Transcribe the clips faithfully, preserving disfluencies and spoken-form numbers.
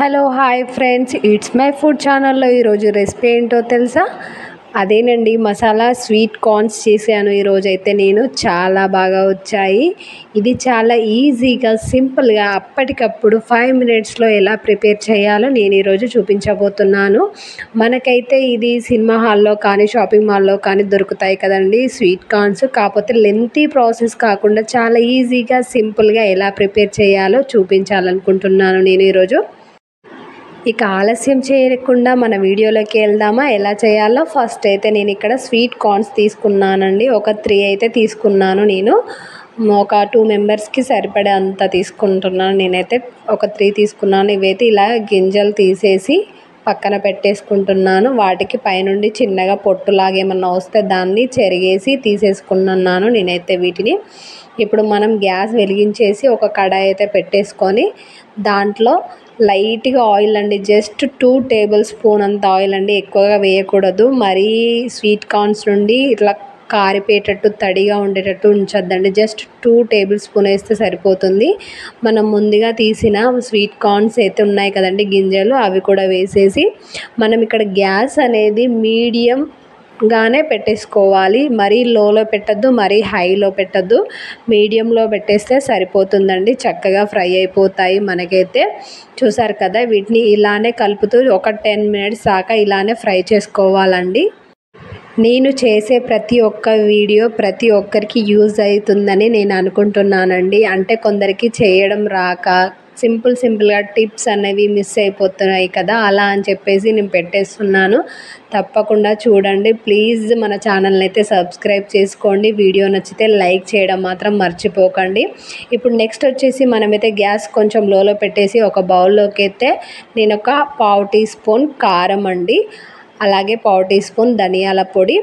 Hello hi friends, it's my food ఛానల్లో ఈరోజు recipe ఏంటో తెలుసా? అదేనండి, మసాలా స్వీట్ కార్న్స్ చేశాను ఈరోజు. అయితే నేను చాలా బాగా వచ్చాయి. ఇది చాలా ఈజీగా సింపుల్గా అప్పటికప్పుడు ఫైవ్ మినిట్స్లో ఎలా ప్రిపేర్ చేయాలో నేను ఈరోజు చూపించబోతున్నాను. మనకైతే ఇది సినిమా హాల్లో కానీ షాపింగ్ మాల్లో కానీ దొరుకుతాయి కదండి స్వీట్ కార్న్స్. కాకపోతే లెంతీ ప్రాసెస్ కాకుండా చాలా ఈజీగా సింపుల్గా ఎలా ప్రిపేర్ చేయాలో చూపించాలనుకుంటున్నాను నేను ఈరోజు. ఇక ఆలస్యం చేయకుండా మన వీడియోలోకి వెళ్దామా? ఎలా చేయాలో. ఫస్ట్ అయితే నేను ఇక్కడ స్వీట్ కార్న్స్ తీసుకున్నానండి. ఒక త్రీ అయితే తీసుకున్నాను. నేను ఒక టూ మెంబర్స్కి సరిపడే అంత తీసుకుంటున్నాను. నేనైతే ఒక త్రీ తీసుకున్నాను. ఇవైతే ఇలా గింజలు తీసేసి పక్కన పెట్టేసుకుంటున్నాను. వాటికి పైనుండి చిన్నగా పొట్టులాగా ఏమన్నా వస్తే దాన్ని చెరిగేసి తీసేసుకున్నాను నేనైతే వీటిని. ఇప్పుడు మనం గ్యాస్ వెలిగించేసి ఒక కడాయి అయితే పెట్టేసుకొని దాంట్లో లైట్గా ఆయిల్ అండి, జస్ట్ టూ టేబుల్ స్పూన్ అంత ఆయిల్ అండి, ఎక్కువగా వేయకూడదు. మరీ స్వీట్ కార్న్స్ నుండి ఇట్లా కారిపోయేటట్టు తడిగా ఉండేటట్టు ఉంచొద్దండి. జస్ట్ టూ టేబుల్ స్పూన్ వేస్తే సరిపోతుంది. మనం ముందుగా తీసిన స్వీట్ కార్న్స్ అయితే ఉన్నాయి కదండి గింజలు, అవి కూడా వేసేసి మనం ఇక్కడ గ్యాస్ అనేది మీడియం గానే పెట్టేసుకోవాలి. మరీ లోలో పెట్టద్దు, మరీ హైలో పెట్టద్దు, మీడియంలో పెట్టేస్తే సరిపోతుందండి. చక్కగా ఫ్రై అయిపోతాయి మనకైతే. చూసారు కదా, వీటిని ఇలానే కలుపుతూ ఒక టెన్ మినిట్స్ దాకా ఇలానే ఫ్రై చేసుకోవాలండి. నేను చేసే ప్రతి ఒక్క వీడియో ప్రతి ఒక్కరికి యూజ్ అవుతుందని నేను అనుకుంటున్నానండి. అంటే కొందరికి చేయడం రాక సింపుల్ సింపుల్గా టిప్స్ అనేవి మిస్ అయిపోతున్నాయి కదా, అలా అని చెప్పేసి నేను పెట్టేస్తున్నాను. తప్పకుండా చూడండి ప్లీజ్. మన ఛానల్ని అయితే సబ్స్క్రైబ్ చేసుకోండి. వీడియో నచ్చితే లైక్ చేయడం మాత్రం మర్చిపోకండి. ఇప్పుడు నెక్స్ట్ వచ్చేసి మనమైతే గ్యాస్ కొంచెం లోలో పెట్టేసి ఒక బౌల్లోకి అయితే నేను ఒక పావు టీ స్పూన్ కారం అండి, అలాగే పావు టీ స్పూన్ ధనియాల పొడి,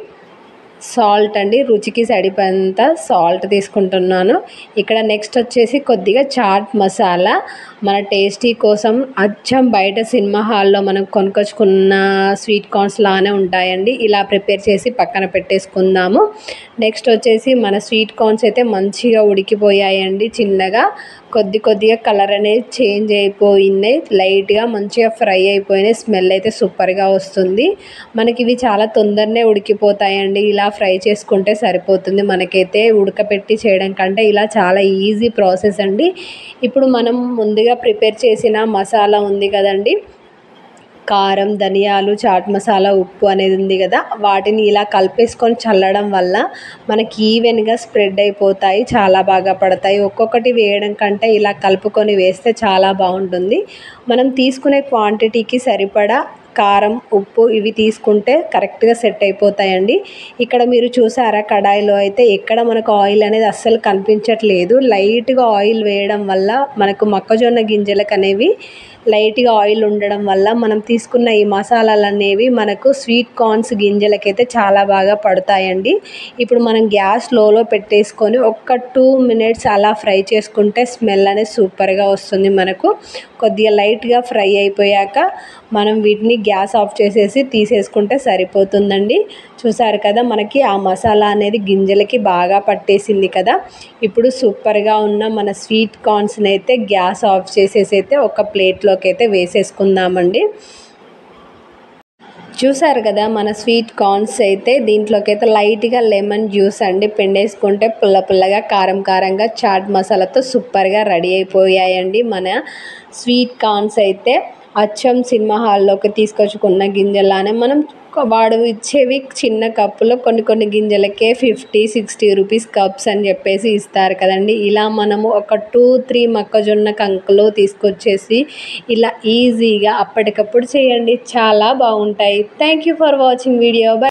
సాల్ట్ అండి, రుచికి సరిపడంత సాల్ట్ తీసుకుంటున్నాను. ఇక్కడ నెక్స్ట్ వచ్చేసి కొద్దిగా చాట్ మసాలా, మన టేస్టీ కోసం. అచ్చం బయట సినిమా హాల్లో మనం కొనుక్కొచ్చుకున్న స్వీట్ కార్న్స్ లానే ఉంటాయండి. ఇలా ప్రిపేర్ చేసి పక్కన పెట్టేసుకుందాము. నెక్స్ట్ వచ్చేసి మన స్వీట్ కార్న్స్ అయితే మంచిగా ఉడికిపోయాయండి. చిన్నగా కొద్ది కొద్దిగా కలర్ అనేది చేంజ్ అయిపోయినాయి, లైట్గా మంచిగా ఫ్రై అయిపోయినాయి. స్మెల్ అయితే సూపర్గా వస్తుంది. మనకి ఇవి చాలా తొందరనే ఉడికిపోతాయండి. ఇలా ఫ్రై చేసుకుంటే సరిపోతుంది మనకైతే. ఉడకపెట్టి చేయడం కంటే ఇలా చాలా ఈజీ ప్రాసెస్ అండి. ఇప్పుడు మనం ముందుగా ప్రిపేర్ చేసిన మసాలా ఉంది కదండి, కారం, ధనియాలు, చాట్ మసాలా, ఉప్పు అనేది ఉంది కదా, వాటిని ఇలా కలిపేసుకొని చల్లడం వల్ల మనకి ఈవెన్గా స్ప్రెడ్ అయిపోతాయి, చాలా బాగా పడతాయి. ఒక్కొక్కటి వేయడం కంటే ఇలా కలుపుకొని వేస్తే చాలా బాగుంటుంది. మనం తీసుకునే క్వాంటిటీకి సరిపడా కారం, ఉప్పు ఇవి తీసుకుంటే కరెక్ట్గా సెట్ అయిపోతాయండి. ఇక్కడ మీరు చూసారా కడాయిలో అయితే ఎక్కడ మనకు ఆయిల్ అనేది అస్సలు కనిపించట్లేదు. లైట్గా ఆయిల్ వేయడం వల్ల మనకు మొక్కజొన్న గింజలకు అనేవి లైట్గా ఆయిల్ ఉండడం వల్ల మనం తీసుకున్న ఈ మసాలాలు అనేవి మనకు స్వీట్ కార్న్స్ గింజలకైతే చాలా బాగా పడతాయండి. ఇప్పుడు మనం గ్యాస్ లోలో పెట్టేసుకొని ఒక్క టూ మినిట్స్ అలా ఫ్రై చేసుకుంటే స్మెల్ అనేది సూపర్గా వస్తుంది మనకు. కొద్దిగా లైట్గా ఫ్రై అయిపోయాక మనం వీటిని గ్యాస్ ఆఫ్ చేసేసి తీసేసుకుంటే సరిపోతుందండి. చూసారు కదా, మనకి ఆ మసాలా అనేది గింజలకి బాగా పట్టేసింది కదా. ఇప్పుడు సూపర్గా ఉన్న మన స్వీట్ కార్న్స్ని అయితే గ్యాస్ ఆఫ్ చేసేసి అయితే ఒక ప్లేట్లోకి అయితే వేసేసుకుందామండి. చూసారు కదా, మన స్వీట్ కార్న్స్ అయితే దీంట్లోకి అయితే లైట్గా లెమన్ జ్యూస్ అండి పిండేసుకుంటే పుల్ల పుల్లగా కారం కారంగా చాట్ మసాలాతో సూపర్గా రెడీ అయిపోయాయండి మన స్వీట్ కార్న్స్ అయితే. అచ్చం సినిమా హాల్లోకి తీసుకొచ్చుకున్న గింజలానే మనం వాడు ఇచ్చేవి చిన్న కప్పులో కొన్ని కొన్ని గింజలకే ఫిఫ్టీ సిక్స్టీ రూపీస్ కప్స్ అని చెప్పేసి ఇస్తారు కదండి. ఇలా మనము ఒక టూ త్రీ మొక్కజొన్న కంకులు తీసుకొచ్చేసి ఇలా ఈజీగా అప్పటికప్పుడు చేయండి, చాలా బాగుంటాయి. Thank you for watching video. By.